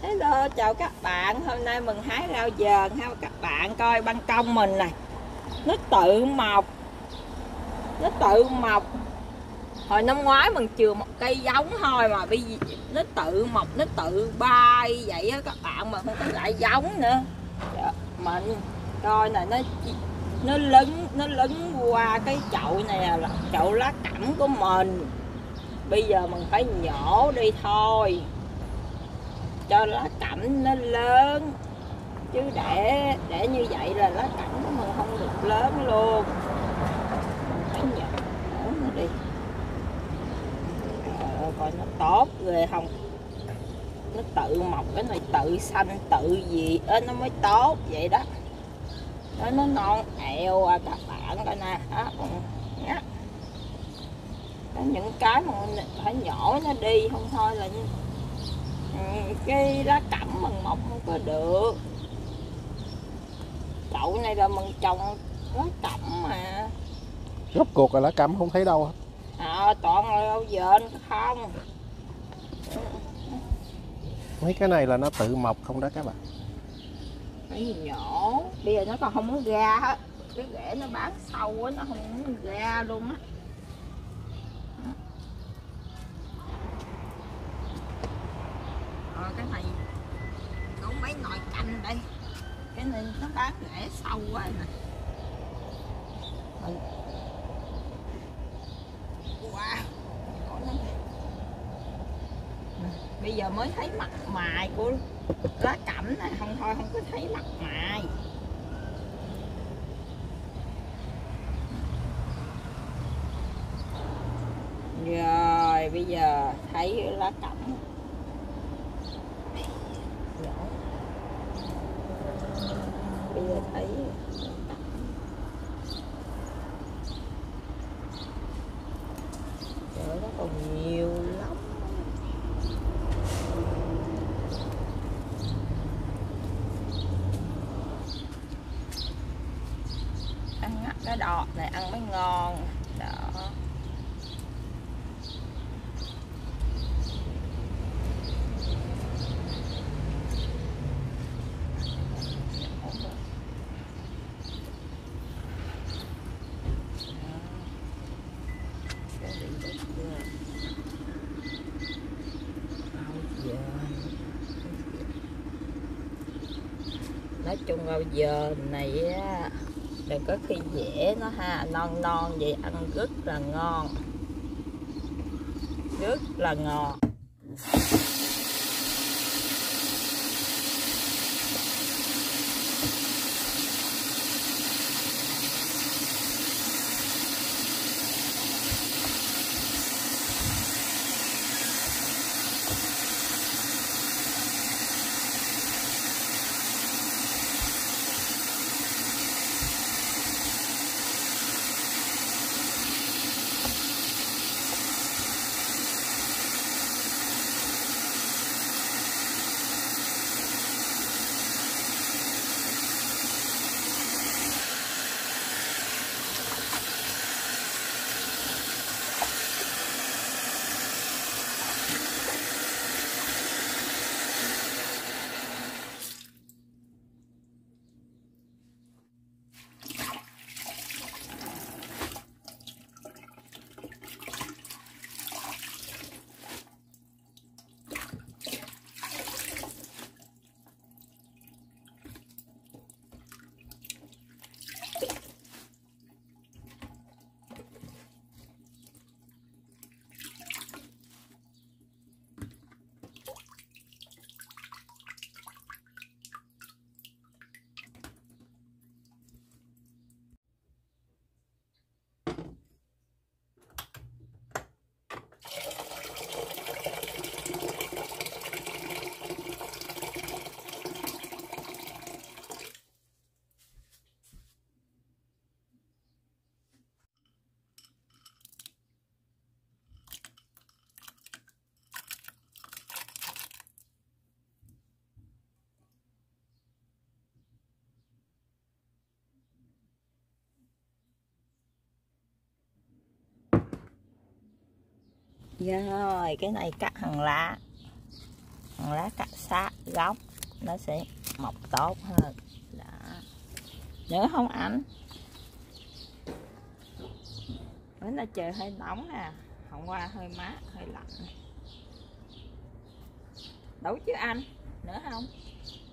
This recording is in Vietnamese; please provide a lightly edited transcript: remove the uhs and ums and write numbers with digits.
Hello, chào các bạn. Hôm nay mình hái rau dền ha các bạn. Coi ban công mình nè, nó tự mọc. Nó tự mọc. Hồi năm ngoái mình chừa một cây giống thôi mà bây giờ nó tự mọc, nó tự bay vậy á các bạn, mà không có lại giống nữa. Mình coi nè, nó lấn qua cái chậu này là chậu lá cẩm của mình. Bây giờ mình phải nhổ đi thôi, cho lá cẩm nó lớn, chứ để như vậy là lá cẩm của mình không được lớn luôn. Mình phải nhổ nó đi. Coi nó tốt ghê không, nó tự mọc, cái này tự xanh tự gì á, nó mới tốt vậy đó. Nó non ẹo à các bạn coi nè. Có những cái mà mình phải nhổ nó đi, không thôi là cái lá cẩm mình mọc không có được. Chậu này là mình trồng lá cẩm mà. Rốt cuộc là lá cẩm không thấy đâu. Toàn là rau dền không. Mấy cái này là nó tự mọc không đó các bạn. Phải nhổ. Bây giờ nó còn không có ra hết. Cái rễ nó bám sâu quá, nó không có ra luôn á. Cái này có mấy nồi canh đây. Cái này nó bám rễ sâu quá nè. Wow. Bây giờ mới thấy mặt mày của lá cẩm này, không thôi không có thấy mặt mày. Rồi bây giờ thấy lá cẩm. Bây giờ thấy trời, nó còn nhiều lắm. Ăn ngắt cái đọt này ăn mới ngon đó. Nói chung rau dền này á, đừng có khi dễ nó ha, non non vậy ăn rất là ngon, rất là ngon. Rồi cái này cắt hàng lá. lá cà sát gốc nó sẽ mọc tốt hơn. Đó. Nữa không anh? Bữa nay trời hơi nóng nè, hôm qua hơi mát hơi lạnh. Đủ chứ anh? Nữa không?